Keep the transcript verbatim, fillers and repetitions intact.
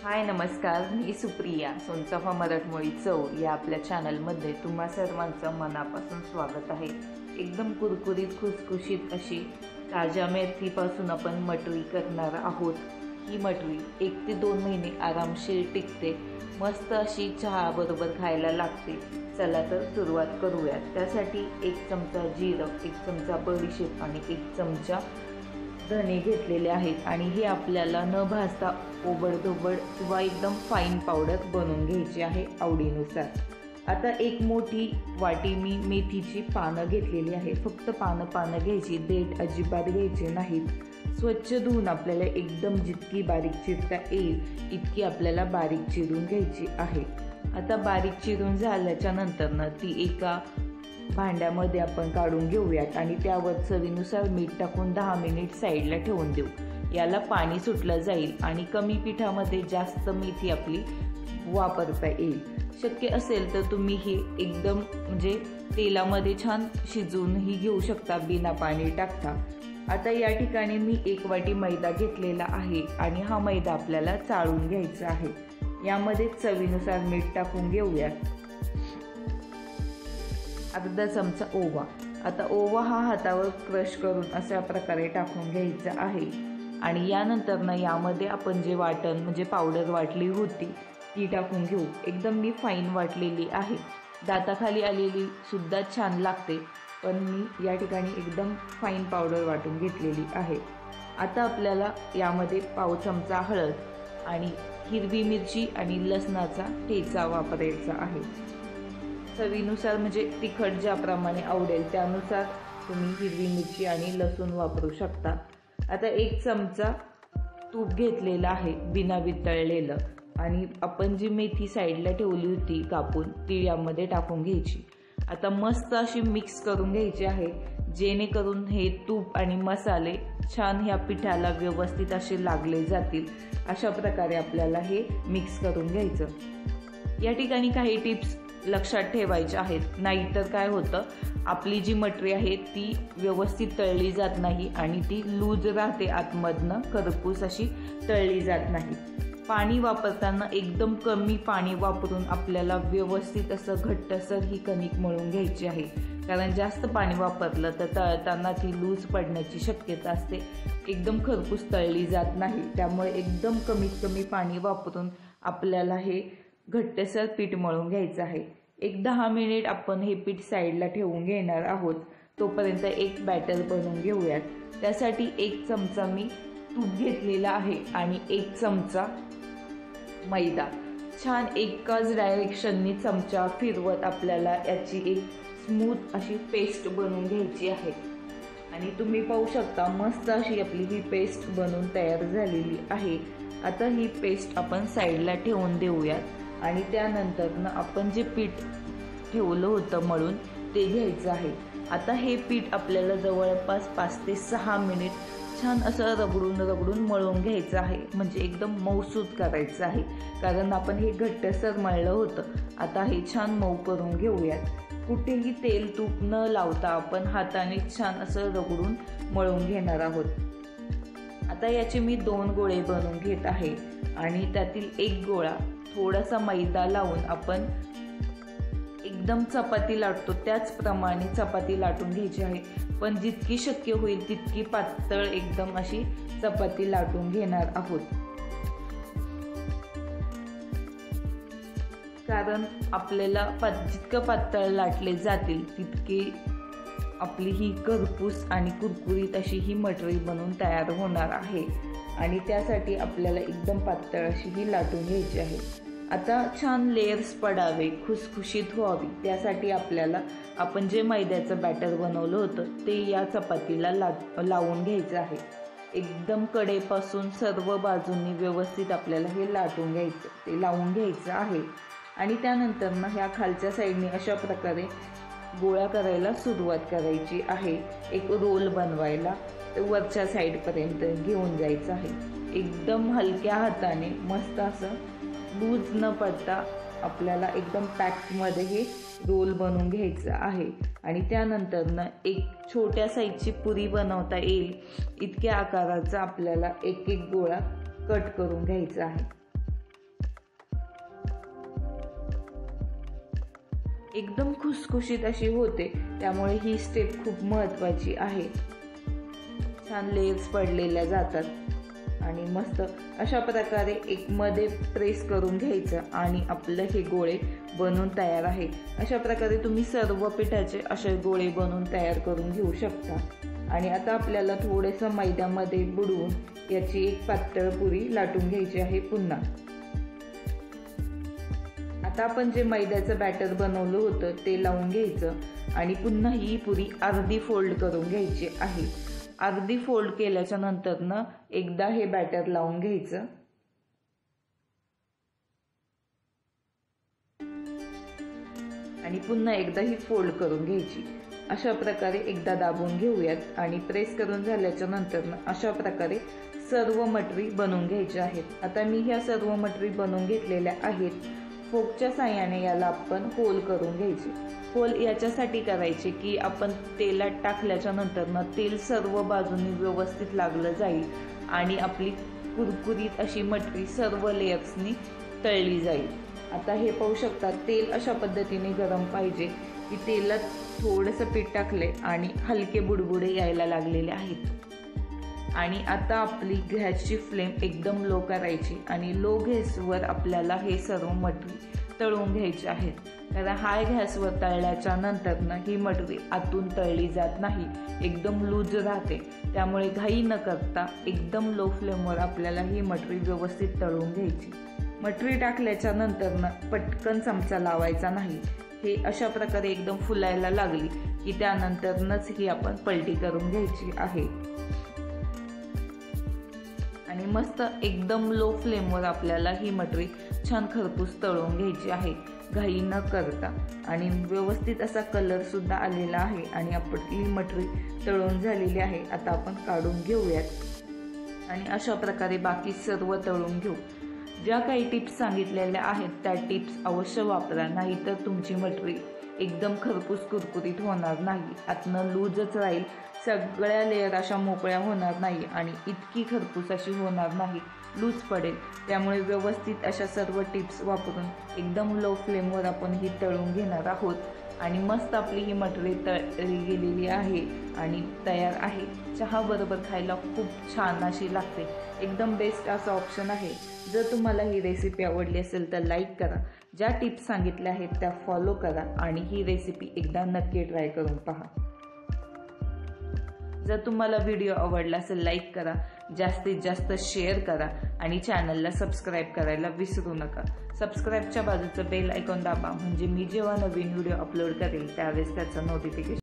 हाय नमस्कार, मी सुप्रिया. सोनचाफा मराठमोळी चव या आपल्या चॅनलमध्ये तुम्हा सर्वांचं मनापासून स्वागत आहे. एकदम कुरकुरीत खुसखुशीत अशी ताज्या मेथीपासून आपण मटरी करणार आहोत. ही मटरी एक ते दोन महिने आरामशीर टिकते. मस्त अशी चहा बरोबर खायला लागते. चला तर सुरुवात करूयात. त्यासाठी एक चमचा जिरं, एक चमचा बडीशेप आणि एक चमचा धणे घेतलेले आहेत आणि हे आपल्याला न भाजता ओबडधोबड किंवा एकदम फाईन पावडर बनवून घ्यायची आहे आवडीनुसार. आता एक मोठी वाटी मी मेथीची पानं घेतलेली आहे. फक्त पानं पानं घ्यायची, देठ अजिबात घ्यायचे नाहीत. स्वच्छ धुवून आपल्याला एकदम जितकी बारीक चिरता येईल इतकी आपल्याला बारीक चिरून घ्यायची आहे. आता बारीक चिरून झाल्याच्या नंतरनं ती एका भांड्यामध्ये आपण काढून घेऊयात आणि त्यावर चवीनुसार मीठ टाकून दहा मिनिट साईडला ठेवून देऊ. याला पाणी सुटलं जाईल आणि कमी पिठामध्ये जास्त मेथी आपली वापरता येईल. शक्य असेल तर तुम्ही हे एकदम म्हणजे तेलामध्ये छान शिजवूनही घेऊ शकता बिना पाणी टाकता. आता या ठिकाणी मी एक वाटी मैदा घेतलेला आहे आणि हा मैदा आपल्याला चाळून घ्यायचा आहे. यामध्ये चवीनुसार मीठ टाकून घेऊयात. अर्धा चमचा ओवा. आता ओवा हा हातावर क्रश करून अशा प्रकारे टाकून घ्यायचा आहे आणि यानंतर ना यामध्ये आपण जे वाटण म्हणजे पावडर वाटली होती ती टाकून घेऊ. एकदम मी फाईन वाटलेली आहे. दाताखाली आलेली सुद्धा छान लागते, पण मी या ठिकाणी एकदम फाईन पावडर वाटून घेतलेली आहे. आता आपल्याला यामध्ये पाव चमचा हळद आणि हिरवी मिरची आणि लसणाचा ठेचा वापरायचा आहे. चवीनुसार म्हणजे तिखट ज्याप्रमाणे आवडेल त्यानुसार तुम्ही हिरवी मिरची आणि लसूण वापरू शकता. आता एक चमचा तूप घेतलेलं आहे बिना वितळलेलं आणि आपण जी मेथी साईडला ठेवली होती कापून ती यामध्ये टाकून घ्यायची. आता मस्त अशी मिक्स करून घ्यायची आहे जेणेकरून हे तूप आणि मसाले छान ह्या पिठाला व्यवस्थित असे लागले जातील. अशा प्रकारे आपल्याला हे मिक्स करून घ्यायचं. या ठिकाणी काही टिप्स लक्षात ठेवायचे आहेत, नाहीतर काय होतं आपली जी मटरी आहे ती व्यवस्थित तळली जात नाही आणि ती लूज राहते, आतमधनं खरपूस अशी तळली जात नाही. पाणी वापरताना एकदम कमी पाणी वापरून आपल्याला व्यवस्थित असं घट्टसर ही कणिक मळून घ्यायची आहे. कारण जास्त पाणी वापरलं तर तळताना ती लूज पडण्याची शक्यता असते, एकदम खरपूस तळली जात नाही. त्यामुळे एकदम कमीत कमी पाणी वापरून आपल्याला हे घट्टसर पीठ मळून घ्यायचं आहे. एक दहा मिनिट आपण हे पीठ साईडला ठेवून घेणार आहोत. तोपर्यंत एक बॅटर बनवून घेऊयात. त्यासाठी एक चमचा मी तूप घेतलेला आहे आणि एक चमचा मैदा. छान एकाच डायरेक्शननी चमचा फिरवत आपल्याला याची एक स्मूथ अशी पेस्ट बनवून घ्यायची आहे आणि तुम्ही पाहू शकता मस्त अशी आपली ही पेस्ट बनवून तयार झालेली आहे. आता ही पेस्ट आपण साईडला ठेवून देऊयात आणि त्यानंतर ना आपण जे पीठ ठेवलं होतं मळून ते घ्यायचं आहे. आता हे पीठ आपल्याला जवळपास पाच ते सहा मिनिट छान असं रगडून रगडून मळून घ्यायचं आहे, म्हणजे एकदम मऊसूद करायचं आहे. कारण आपण हे घट्टसर मळलं होतं. आता हे छान मऊ करून घेऊयात. कुठेही तेल तूप न लावता आपण हाताने छान असं रगडून मळून घेणार आहोत. आता याचे मी दोन गोळे बनवून घेत आहे आणि त्यातील एक गोळा थोडासा मैदा लावून आपण एकदम चपाती लाटतो त्याचप्रमाणे चपाती लाटून घ्यायची आहे. पण जितकी शक्य होईल तितकी पातळ एकदम अशी चपाती लाटून घेणार आहोत. कारण आपल्याला जितकं पातळ लाटले जातील तितके आपली ही खरपूस आणि कुरकुरीत अशी ही मटरी बनवून तयार होणार आहे आणि त्यासाठी आपल्याला एकदम पातळ अशी ही लाटून घ्यायची आहे. आता छान लेयर्स पडावे, खुसखुशीत व्हावी त्यासाठी आपल्याला आपण जे मैद्याचं बॅटर बनवलं होतं ते या चपातीला ला लावून घ्यायचं आहे. एकदम कडेपासून सर्व बाजूंनी व्यवस्थित आपल्याला हे लाटून घ्यायचं, ते लावून घ्यायचं आहे आणि त्यानंतर ना ह्या खालच्या साईडने अशा प्रकारे गोळा करायला सुरुवात करायची आहे. एक रोल बनवायला वरच्या साईडपर्यंत घेऊन जायचं आहे. एकदम हलक्या हाताने मस्त असं लूज न पडता आपल्याला एकदम पॅकमध्ये हे रोल बनवून घ्यायचं आहे आणि त्यानंतर ना एक छोट्या साईजची पुरी बनवता येईल इतक्या आकाराचा आपल्याला एक एक गोळा कट करून घ्यायचा आहे. एकदम खुसखुशीत अशी होते, त्यामुळे ही स्टेप खूप महत्त्वाची आहे. छान लेयर्स पडलेल्या जातात आणि मस्त अशा प्रकारे एक मध्ये प्रेस करून घ्यायचं आणि आपलं हे गोळे बनवून तयार आहे. अशा प्रकारे तुम्ही सर्व पिठाचे असे गोळे बनवून तयार करून घेऊ शकता. आणि आता आपल्याला थोडंसं मैद्यामध्ये बुडवून याची एक पातळ पुरी लाटून घ्यायची आहे. पुन्हा आता आपण जे मैद्याचं बॅटर बनवलं होतं ते लावून घ्यायचं आणि पुन्हा ही पुरी अर्धी फोल्ड करून घ्यायची आहे. अर्धी फोल्ड केल्याच्या नंतर ना एकदा हे बॅटर लावून घ्यायचं आणि पुन्हा एकदा ही फोल्ड करून घ्यायची. अशा प्रकारे एकदा दाबून घेऊयात आणि प्रेस करून झाल्याच्या नंतर ना अशा प्रकारे सर्व मटरी बनवून घ्यायच्या आहेत. आता मी ह्या सर्व मटरी बनवून घेतलेल्या आहेत. फोकच्या साहाय्याने याला आपण होल करून घ्यायचे. होल याच्यासाठी करायचे की आपण तेलात टाकल्याच्या नंतर ना तेल सर्व बाजूंनी व्यवस्थित लागलं जाईल आणि आपली कुरकुरीत अशी मटरी सर्व लेयर्सनी तळली जाईल. आता हे पाहू शकता, तेल अशा पद्धतीने गरम पाहिजे की तेलात थोडंसं पीठ टाकले आणि हलके बुडबुडे यायला लागलेले आहेत. आणि आता आपली गॅसची फ्लेम एकदम लो करायची आणि लो गॅसवर आपल्याला हे सर्व मटरी तळून घ्यायची आहेत. कारण हाय गॅसवर तळल्याच्या नंतर ना ही मटरी आतून तळली जात नाही, एकदम लूज राहते. त्यामुळे घाई न करता एकदम लो फ्लेमवर आपल्याला ही मटरी व्यवस्थित तळून घ्यायची. मटरी टाकल्याच्या नंतर ना पटकन चमचा लावायचा नाही. हे अशा प्रकारे एकदम फुलायला लागली की त्यानंतरच ही आपण पलटी करून घ्यायची आहे. आणि मस्त एकदम लो फ्लेमवर आपल्याला ही मटरी छान खरपूस तळून घ्यायची आहे, घाई न करता. आणि व्यवस्थित असा कलर सुद्धा आलेला आहे आणि आपली मटरी तळून झालेली आहे. आता आपण काढून घेऊयात आणि अशा प्रकारे बाकी सर्व तळून घेऊ. ज्या काही टिप्स सांगितलेल्या आहेत त्या टिप्स अवश्य वापरा, नाहीतर तुमची मटरी एकदम खरपूस कुरकुरीत होणार नाही, आतनं लूजच राहील, सगळ्या लेयर अशा मोकळ्या होणार नाही आणि इतकी खरपूस अशी होणार नाही, लूज पडेल. त्यामुळे व्यवस्थित अशा सर्व टिप्स वापरून एकदम लो फ्लेमवर आपण ही तळून घेणार आहोत. आणि मस्त आपली ही मटरी तळली गेलेली आहे आणि तयार आहे. चहा बरोबर खायला खूप छान अशी लागते, एकदम बेस्ट असा ऑप्शन आहे. जर तुम्हाला ही रेसिपी आवडली असेल तर लाईक करा, ज्या टिप्स सांगितल्या आहेत त्या फॉलो करा आणि ही रेसिपी एकदा नक्की ट्राय करून पहा. जर तुम्हाला व्हिडिओ आवडला असेल लाईक करा, जास्तीत जास्त शेअर करा आणि चॅनलला सबस्क्राईब करायला विसरू नका. सबस्क्राईबच्या बाजूचं बेल आयकॉन दाबा, म्हणजे मी जेव्हा नवीन व्हिडिओ अपलोड करेल त्यावेळेस त्याचं नोटिफिकेशन